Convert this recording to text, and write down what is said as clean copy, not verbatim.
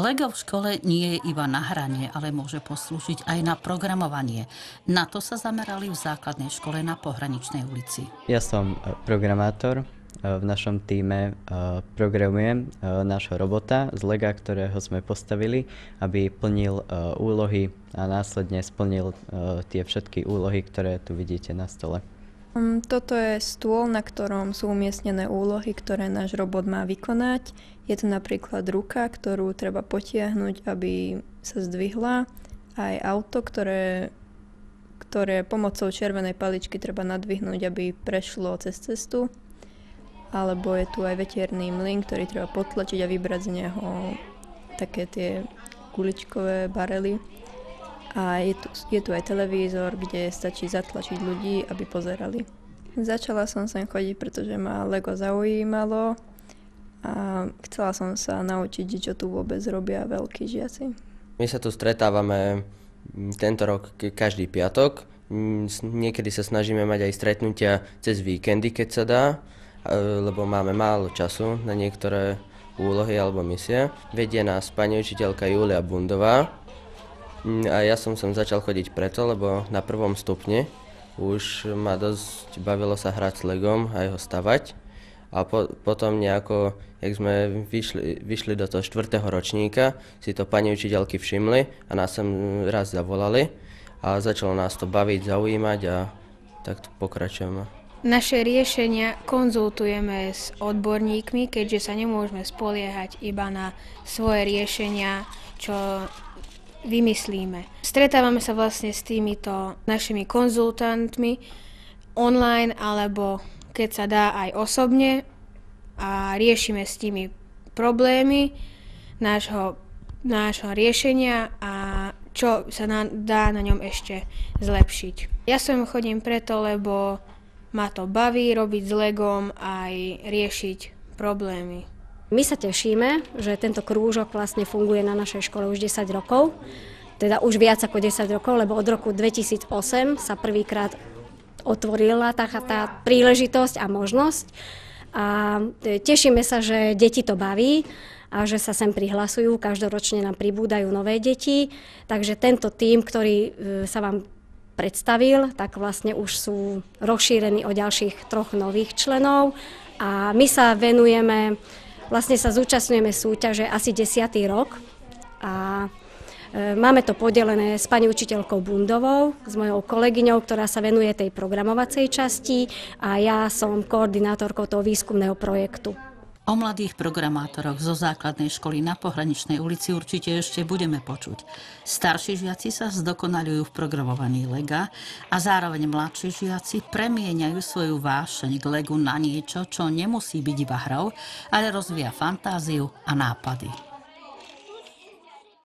Lego v škole nie je iba na hranie, ale môže poslúžiť aj na programovanie. Na to sa zamerali v základnej škole na Pohraničnej ulici. Ja som programátor. V našom tíme programujem nášho robota z Lega, ktorého sme postavili, aby plnil úlohy a následne splnil tie všetky úlohy, ktoré tu vidíte na stole. Toto je stôl, na ktorom sú umiestnené úlohy, ktoré náš robot má vykonať. Je to napríklad ruka, ktorú treba potiahnuť, aby sa zdvihla. Aj auto, ktoré pomocou červenej paličky treba nadvihnúť, aby prešlo cez cestu. Alebo je tu aj veterný mlyn, ktorý treba potlačiť a vybrať z neho také tie kuličkové barely. A je tu aj televízor, kde stačí zatlačiť ľudí, aby pozerali. Začala som sem chodiť, pretože ma Lego zaujímalo a chcela som sa naučiť, čo tu vôbec robia veľkí žiaci. My sa tu stretávame tento rok každý piatok. Niekedy sa snažíme mať aj stretnutia cez víkendy, keď sa dá, lebo máme málo času na niektoré úlohy alebo misie. Vedie nás pani učiteľka Julia Bundová a ja som sem začal chodiť preto, lebo na prvom stupni už ma dosť bavilo sa hrať s Legom a jeho stavať. A potom nejako, jak sme vyšli do toho 4. ročníka, si to pani učiteľky všimli a nás sem raz zavolali a začalo nás to baviť, zaujímať a takto pokračujeme. Naše riešenia konzultujeme s odborníkmi, keďže sa nemôžeme spoliehať iba na svoje riešenia, čo vymyslíme. Stretávame sa vlastne s týmito našimi konzultantmi online alebo keď sa dá aj osobne a riešime s nimi problémy nášho riešenia a čo sa dá na ňom ešte zlepšiť. Ja sem chodím preto, lebo ma to baví robiť s Legom aj riešiť problémy. My sa tešíme, že tento krúžok vlastne funguje na našej škole už 10 rokov, teda už viac ako 10 rokov, lebo od roku 2008 sa prvýkrát otvorila tá príležitosť a možnosť. A tešíme sa, že deti to baví a že sa sem prihlasujú. Každoročne nám pribúdajú nové deti, takže tento tím, ktorý sa vám predstavil, tak vlastne už sú rozšírení o ďalších 3 nových členov a my sa venujeme, vlastne sa zúčastňujeme súťaže asi 10. rok a máme to podelené s pani učiteľkou Bundovou, s mojou kolegyňou, ktorá sa venuje tej programovacej časti a ja som koordinátorkou toho výskumného projektu. O mladých programátoroch zo základnej školy na Pohraničnej ulici určite ešte budeme počuť. Starší žiaci sa zdokonaľujú v programovaní Lega a zároveň mladší žiaci premieňajú svoju vášeň k Legu na niečo, čo nemusí byť iba hrou, ale rozvíja fantáziu a nápady.